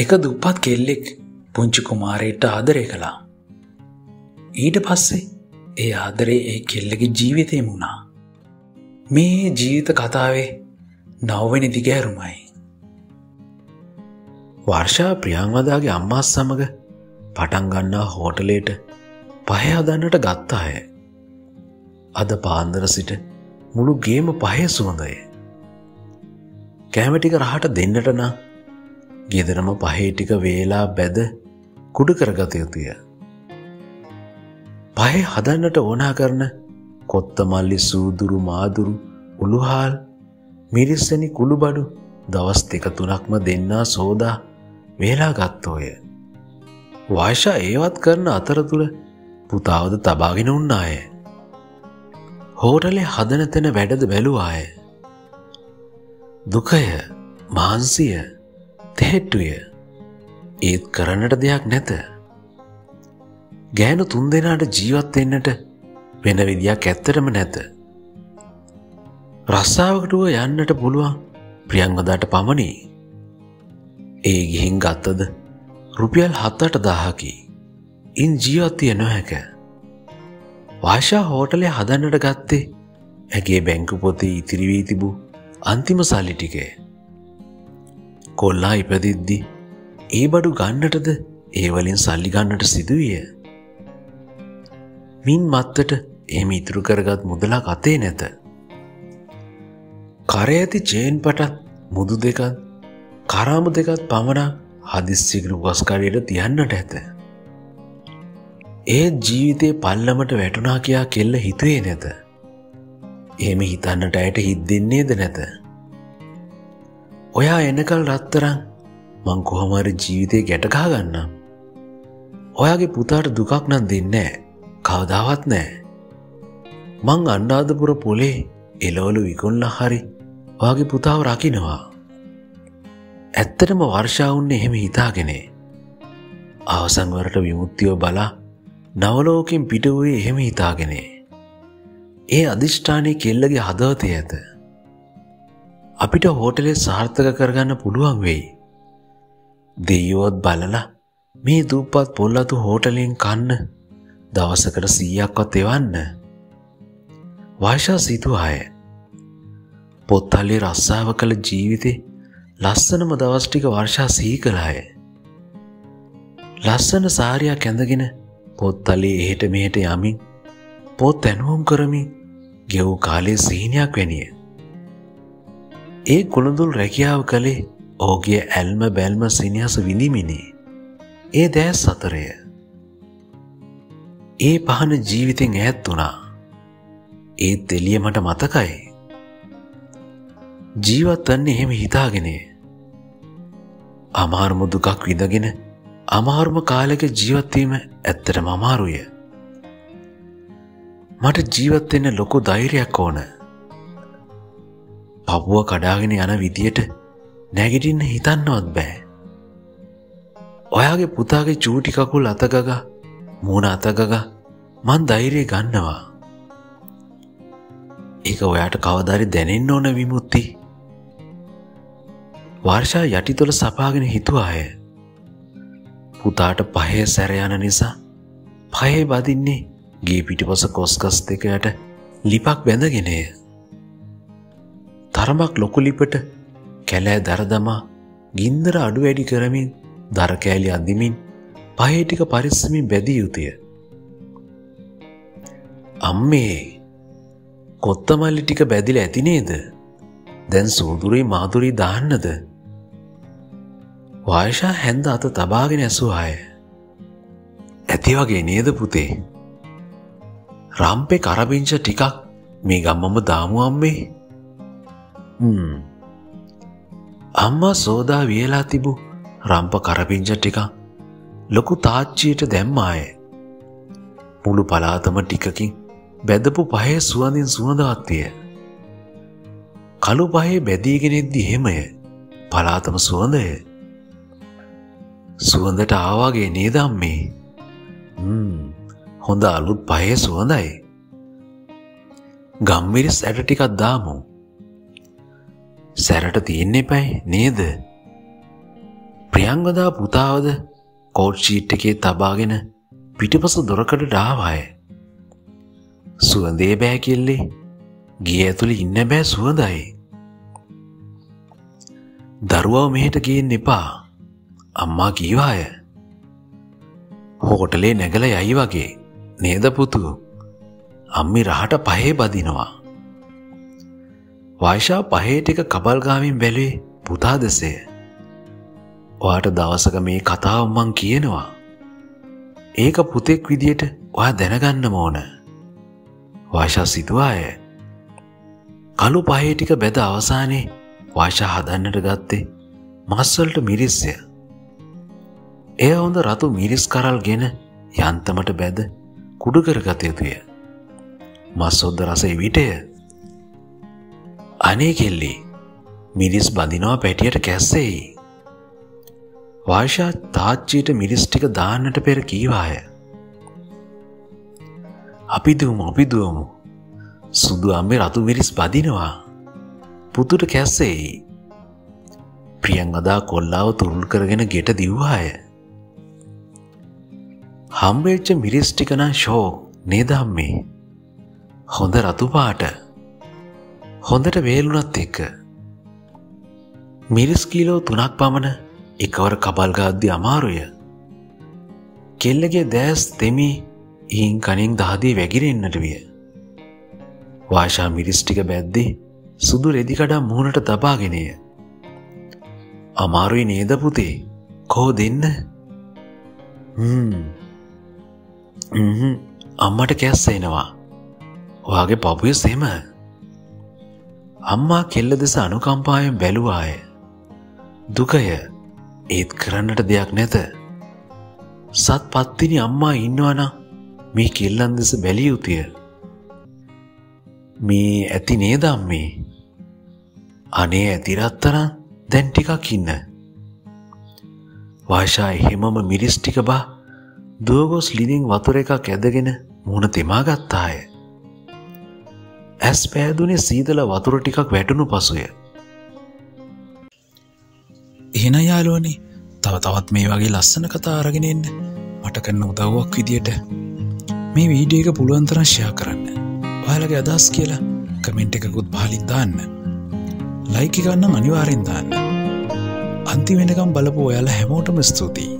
එක දුප්පත් කෙල්ලෙක් පුංචි කුමාරයට ආදරය කළා. ඊට පස්සේ ඒ ආදරේ ඒ කෙල්ලගේ ජීවිතේම වුණා. මේ ජීවිත කතාවේ 9 වෙනි දිගෑරුමයි. වර්ෂා ප්‍රියංවදාගේ අම්මා සමග පටන් ගන්නා හෝටලේට පහ හදන්නට ගත්ත අය. අද පාන්දර සිට මුළු ගේම පහේ සුවඳය. කෑම ටික රහට දෙන්නට නම් ගෙදරම පහේ ටික වේලා බැද කුඩු කරගත යුතුය. පහේ හදන්නට ඕනා කරන කොත්තමල්ලි සූදුරු මාදුරු උළුහාල් මිරිස්සනි කුළුබඩු දවස් 2-3ක්ම දෙන්නා සෝදා වේලා ගත්තෝය. වර්ෂා ඒවත් කරන අතරතුර පුතාවද තබාගෙන උන්නාය. හෝටලේ හදන තැන වැඩද බැලුවාය. දුකය, මාන්සිය, තෙහෙට්ටුය ඒත් කරන්නට දෙයක් නැත. ගෑනු 3 දෙනාට ජීවත් වෙන්නට වෙන විදියක් ඇත්තටම නැත. රස්සාවකට යන්නට පුළුවන් ප්‍රියංවදාට පමණි. ඒ ගිහින් ගත්තද රුපියල් 7-8000කි. ඉන් ජීවත් විය නොහැක. වර්ෂා හෝටලේ හදන්නට ගත්තේ ඇගේ බැංකු පොතේ ඉතිරි වී තිබූ අන්තිම සල්ලි ටිකේ. කොල්ලා ඉපදිද්දි ඒ බඩු ගන්නටද ඒ වලින් සල්ලි ගන්නට සිදුවිය. මින් මත්තට එහෙම ඉතුරු කරගත් මුදලක් අතේ නැත. කරේ ඇති චේන් පටත් මුදු දෙකත් කරාමු දෙකත් පමණක් හදිස්සියකට උගස්කඩියට තියන්නට ඇත. ඒ ජීවිතේ පල්ලමට වැටුණා කියා කෙල්ල හිතුවේ නැත. එහෙම හිතන්නට ඇයට හිතෙන්නේද නැත. ඔයා එනකල් රත්තරන් මං කොහොම හරි ජීවිතේ ගැට ගහ ගන්නම්. ඔයාගේ පුතාට දුකක් නම් දෙන්නේ නැහැ. කවදාවත් නැහැ. මං අනුරාධපුර පොලේ එළවලු විකුණලා හරි ඔයාගේ පුතාව රකින්නවා. ඇත්තටම වර්ෂා වුන්නේ එහෙම හිතාගෙන. අවසන් වරට විමුක්තිය බලා නවලෝකෙන් පිට වූයේ එහෙම හිතාගෙන. ඒ අදිෂ්ඨානයේ කෙල්ලගේ හදවතේ ඇත. අපිට හෝටලේ සාර්ථක කරගන්න පුළුවන් වෙයි. දෙයියොත් බලලා මේ දුප්පත් පොල්ලතු හෝටලෙන් කන්න දවසකට 100ක්වත් එවන්න. වර්ෂා සිතුවාය. පොත්තල්ලේ රස්සාව කළ ජීවිතේ ලස්සනම දවස් ටික වර්ෂා සිහි කළාය. ලස්සන සාරියක් ඇඳගෙන පොත්තල්ලේ එහෙට මෙහෙට යමින් පොත් ඇනුම් කරමින් ගෙවූ කාලේ සීනියක් වැනිය. ඒ කුණුදුල් රැකියාව කළේ ඔහුගේ ඇල්ම බැල්ම සිනිහස විඳිමිනේ. ඒ දැස් අතරය. ඒ පහන ජීවිතෙන් ඈත් වුණා. ඒත් එළිය මට මතකයි. ජීවත් වන්නේ එහෙම හිතාගෙන. අමාරුම දුකක් විඳගෙන අමාරුම කාලයක ජීවත් වීම ඇත්තටම අමාරුය. මට ජීවත් වෙන්න ලොකු ධෛර්යයක් ඕන. පපුව කඩාගෙන යන විදියට නැගිටින්න හිතන්නවත් බෑ. ඔයාගේ පුතාගේ චූටි කකුල් අතගගා මූණ අතගගා මං ධෛර්යය ගන්නවා. ඒක ඔයාට කවදාරි දැනෙන්න ඕන විමුක්ති. වර්ෂා යටිතොල සපාගෙන හිතුවාය. පුතාට පහේ සැර යන නිසා පහේ බදින්නේ ගේ පිටිපස කොස්කස් දෙකට ලිපක් බැඳගෙනය. තරමක් ලොකු ලිපට කැලෑ දර දමා ගින්දර අඩු වැඩි කරමින් දර කෑලි අඳිමින් පහේ ටික පරිස්සමින් බැදිය යුතුය. අම්මේ කොත්තමල්ලි ටික බැදිලා ඇති නේද? දැන් සූදුරුයි මාදුරුයි දාන්නද? වර්ෂා හැන්ද අත තබාගෙන ඇසුවාය. ඇති වගේ නේද පුතේ? රම්පේ කරබිංච ටිකක් මේ ගම්මම දාමු අම්මේ. අම්මා සෝදා වියලා තිබූ රම්ප කරබිංච ටිකක් ලොකු තාච්චියට දැම්මාය. මුළු පලාතම ටිකකින් බැදපු පහේ සුවඳින් සුවඳවත් විය. කළු පහේ බැදීගෙන එද්දි එහෙමය. පලාතම සුවඳය. සුවඳට ආවාගේ නේද අම්මේ? හොඳ අලුත් පහේ සුවඳයි. ගම්මිරිස් ඇට ටිකක් දාමු. සැරට තියෙන්න එපයි නේද? ප්‍රියංගදා පුතාවද කෝට් ෂීට් එකේ තබාගෙන පිටිපස දොරකඩට ආවාය. සුවඳේ බෑ කෙල්ලේ. ගේ ඇතුලේ ඉන්න බෑ සුවඳයි. දරුවව මෙහෙට ගේන්න එපා. අම්මා කීවාය. හෝටලේ නැගලා යයි වගේ නේද පුතු? අම්මි රහට පහේ බදිනවා. වයිෂා පහේ ටික කබල් ගාමින් බැලුවේ පුතා දෙසේ. ඔයාට දවසක මේ කතාව මං කියනවා. ඒක පුතෙක් විදියට ඔයා දැනගන්න ඕන. වයිෂා සිතුවාය. කළු පහේ ටික බැද අවසානයේ වයිෂා හදන්නට ගත්තේ මස් වලට මිරිස්සය. එය හොඳ රතු මිරිස් කරල්ගෙන යන්තමට බැද කුඩු කරගත යුතුය. මස් හොද්ද රස එවිටය. අනේ කෙල්ලේ මිරිස් බඳිනවා පැටියට කැස්සෙයි. වයිෂා තාච්චියට මිරිස් ටික දාන්නට පෙර කීවාය. අපි දුවමු. සුදු අම්මේ රතු මිරිස් බදිනවා. පුතුට කැස්සෙයි. ප්‍රියංගදා කොල්ලාව තුරුල් කරගෙන ගෙට දිව්වාය. හම්බෙච්ච මිරිස් ටික නම් ෂෝක් නේද අම්මේ? හොඳ රතු පාට. හොඳට වේලුණත් එක්ක. මිරිස් කීලෝ 3ක් පමණ එකවර කබල් ගාද්දි අමාරුය. කෙල්ලගේ දැස් දෙමි ඊන් කණින් දහදී වැగిරෙන්නට විය. වාෂා මිරිස් ටික බැද්දි සුදු රෙදි කඩා මුහුණට තබාගෙනය. අමාරුයි නේද පුතේ? කෝ දෙන්න? අම්මට කැස්ස එනවා. ඔයාගේ පපුවේ සෙම. අම්මා කෙල්ල දෙස අනුකම්පාවෙන් බැලුවාය. දුකය. ඒත් කරන්නට දෙයක් නැත. සත් පත්තිනි අම්මා ඉන්නවනම් මේ කෙල්ලන් දෙස බැලිය යුතුය. මේ ඇති නේද අම්මේ? අනේ ඇති රත්තරන් දැන් ටිකක් ඉන්න. වාෂා එහෙමම මිරිස් ටික බා දුවගොස් ලිනින් වතුර එකක් ඇදගෙන මුහුණ තෙමා ගත්තාය. ඇස් පෑදුනේ සීතල වතුර ටිකක් වැටුණු පසුය. එහෙනම් යාළුවනේ තවත් මේ වගේ ලස්සන කතා අරගෙන එන්න මට කරන උදව්වක් විදියට මේ වීඩියෝ එක පුළුවන් තරම් ෂෙයා කරන්න. ඔයාලගේ අදහස් කියලා කමෙන්ට් එකකුත් පහලින් දාන්න. ලයික් එක ගන්න අනිවාර්යෙන් දාන්න. අන්තිම වෙනකම් බලපු ඔයාලා හැමෝටම ස්තුතියි.